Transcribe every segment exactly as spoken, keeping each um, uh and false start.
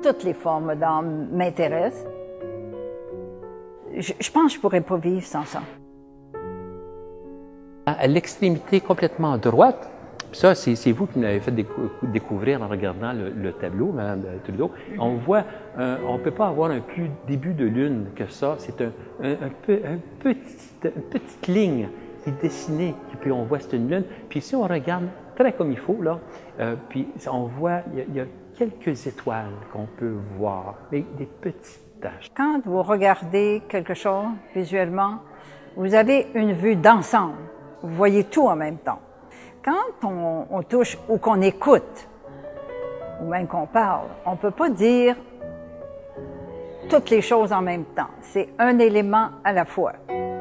Toutes les formes d'âme m'intéressent. Je, je pense que je ne pourrais pas vivre sans ça. À l'extrémité complètement droite, ça, c'est vous qui me l'avez fait décou découvrir en regardant le, le tableau, Mme Trudeau. On voit, euh, on ne peut pas avoir un plus début de lune que ça. C'est un, un, un, peu, un petit, une petite ligne qui est dessinée, puis on voit c'est une lune. Puis si on regarde très comme il faut, là, euh, puis on voit, il y a, il y a quelques étoiles qu'on peut voir, mais des petites taches. Quand vous regardez quelque chose visuellement, vous avez une vue d'ensemble. Vous voyez tout en même temps. Quand on, on touche ou qu'on écoute, ou même qu'on parle, on ne peut pas dire toutes les choses en même temps. C'est un élément à la fois.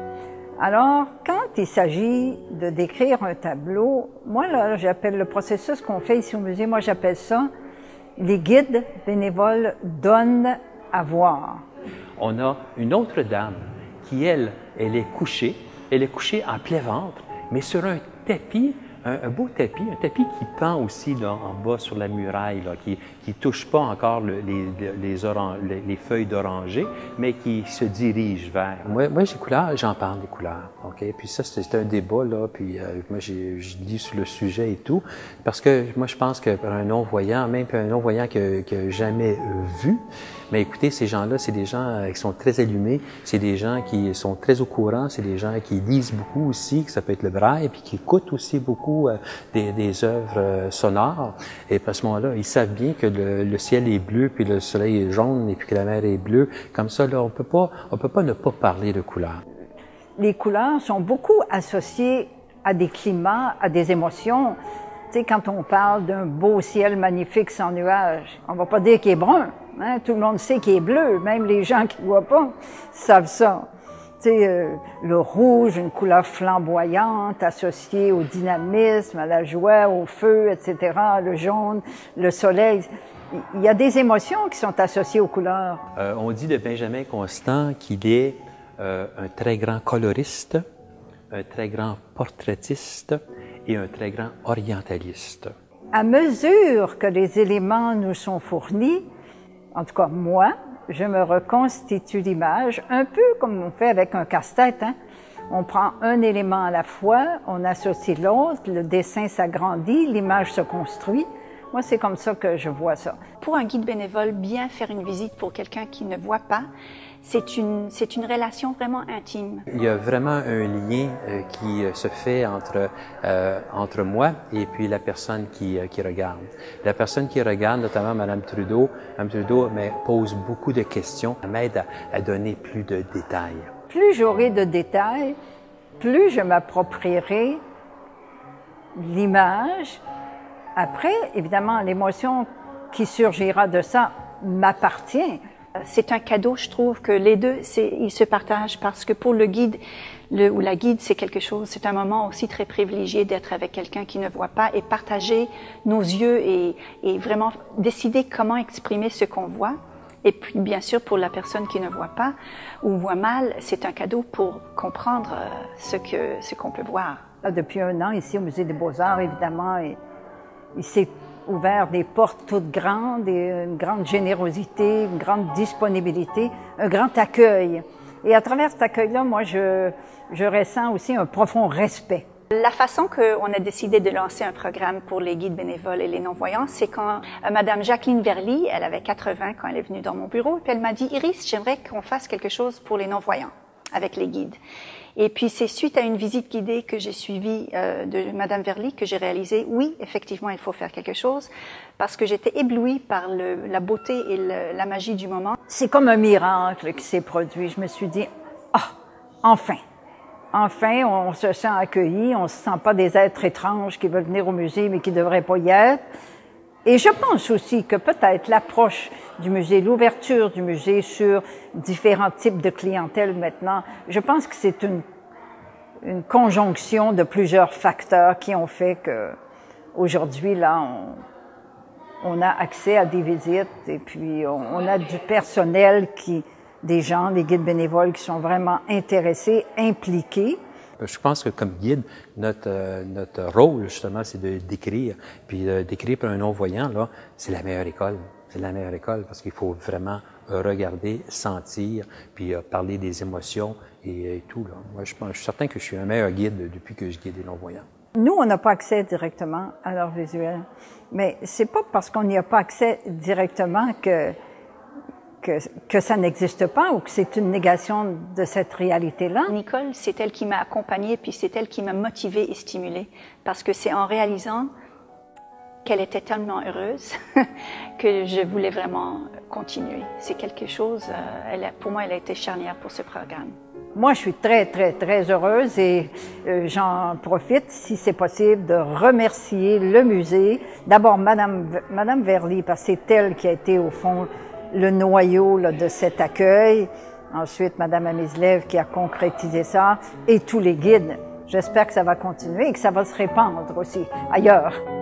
Alors, quand il s'agit de décrire un tableau, moi, là, j'appelle le processus qu'on fait ici au musée, moi, j'appelle ça « les guides bénévoles donnent à voir ». On a une autre dame qui, elle, elle est couchée, elle est couchée en plein ventre, mais sur un tapis, un, un beau tapis, un tapis qui pend aussi là, en bas sur la muraille, là, qui ne touche pas encore le, les, les, oran les, les feuilles d'oranger, mais qui se dirige vers. Moi, moi j'ai couleurs, j'en parle des couleurs, ok. Puis ça, c'est un débat là. Puis euh, moi, j'ai lis sur le sujet et tout, parce que moi, je pense que pour un non-voyant, même un non-voyant que que jamais vu, mais écoutez, ces gens-là, c'est des gens qui sont très allumés, c'est des gens qui sont très au courant, c'est des gens qui lisent beaucoup aussi, que ça peut être le braille, puis qui écoutent aussi beaucoup euh, des, des œuvres euh, sonores. Et à ce moment-là, ils savent bien que le, le ciel est bleu, puis le soleil est jaune, et puis que la mer est bleue. Comme ça, là, on peut pas, on peut pas ne pas parler de couleurs. Les couleurs sont beaucoup associées à des climats, à des émotions. Tu sais, quand on parle d'un beau ciel magnifique sans nuages, on va pas dire qu'il est brun. Hein? Tout le monde sait qu'il est bleu, même les gens qui ne voient pas savent ça. Tu sais, euh, le rouge, une couleur flamboyante associée au dynamisme, à la joie, au feu, et cetera. Le jaune, le soleil. Il y a des émotions qui sont associées aux couleurs. Euh, on dit de Benjamin Constant qu'il est euh, un très grand coloriste, un très grand portraitiste et un très grand orientaliste. À mesure que les éléments nous sont fournis, en tout cas moi, je me reconstitue l'image, un peu comme on fait avec un casse-tête. Hein? On prend un élément à la fois, on associe l'autre, le dessin s'agrandit, l'image se construit. Moi, c'est comme ça que je vois ça. Pour un guide bénévole, bien faire une visite pour quelqu'un qui ne voit pas, c'est une, c'est une relation vraiment intime. Il y a vraiment un lien euh, qui se fait entre, euh, entre moi et puis la personne qui, euh, qui regarde. La personne qui regarde, notamment Mme Trudeau, Mme Trudeau me pose beaucoup de questions, elle m'aide à, à donner plus de détails. Plus j'aurai de détails, plus je m'approprierai l'image. Après, évidemment, l'émotion qui surgira de ça m'appartient. C'est un cadeau, je trouve, que les deux, ils se partagent parce que pour le guide le, ou la guide, c'est quelque chose, c'est un moment aussi très privilégié d'être avec quelqu'un qui ne voit pas et partager nos yeux et, et vraiment décider comment exprimer ce qu'on voit. Et puis, bien sûr, pour la personne qui ne voit pas ou voit mal, c'est un cadeau pour comprendre ce que, ce qu'on peut voir. Depuis un an, ici au Musée des Beaux-Arts, évidemment, il, il s'est ouvert des portes toutes grandes, et une grande générosité, une grande disponibilité, un grand accueil. Et à travers cet accueil-là, moi, je, je ressens aussi un profond respect. La façon qu'on a décidé de lancer un programme pour les guides bénévoles et les non-voyants, c'est quand euh, Madame Jacqueline Verly, elle avait quatre-vingts quand elle est venue dans mon bureau, et puis elle m'a dit « Iris, j'aimerais qu'on fasse quelque chose pour les non-voyants avec les guides ». Et puis c'est suite à une visite guidée que j'ai suivie euh, de Madame Verly que j'ai réalisé, oui, effectivement, il faut faire quelque chose, parce que j'étais éblouie par le, la beauté et le, la magie du moment. C'est comme un miracle qui s'est produit. Je me suis dit, ah, enfin, enfin, on se sent accueilli, on se sent pas des êtres étranges qui veulent venir au musée mais qui devraient pas y être. Et je pense aussi que peut-être l'approche du musée, l'ouverture du musée sur différents types de clientèle maintenant, je pense que c'est une, une conjonction de plusieurs facteurs qui ont fait que aujourd'hui, là, on, on a accès à des visites et puis on, on a du personnel qui, des gens, des guides bénévoles qui sont vraiment intéressés, impliqués. Je pense que comme guide, notre, euh, notre rôle, justement, c'est de décrire. Puis euh, décrire pour un non-voyant, là, c'est la meilleure école. la meilleure école parce qu'il faut vraiment regarder, sentir, puis euh, parler des émotions et, et tout. Là. Moi, je, pense, je suis certain que je suis un meilleur guide depuis que je guide les non-voyants. Nous, on n'a pas accès directement à l'art visuel, mais c'est pas parce qu'on n'y a pas accès directement que, que, que ça n'existe pas ou que c'est une négation de cette réalité-là. Nicole, c'est elle qui m'a accompagnée, puis c'est elle qui m'a motivée et stimulée, parce que c'est en réalisant qu'elle était tellement heureuse que je voulais vraiment continuer. C'est quelque chose, euh, elle a, pour moi, elle a été charnière pour ce programme. Moi, je suis très, très, très heureuse et euh, j'en profite, si c'est possible, de remercier le musée. D'abord, Madame, Madame Verly, parce que c'est elle qui a été, au fond, le noyau là, de cet accueil. Ensuite, Madame Amislev qui a concrétisé ça et tous les guides. J'espère que ça va continuer et que ça va se répandre aussi ailleurs.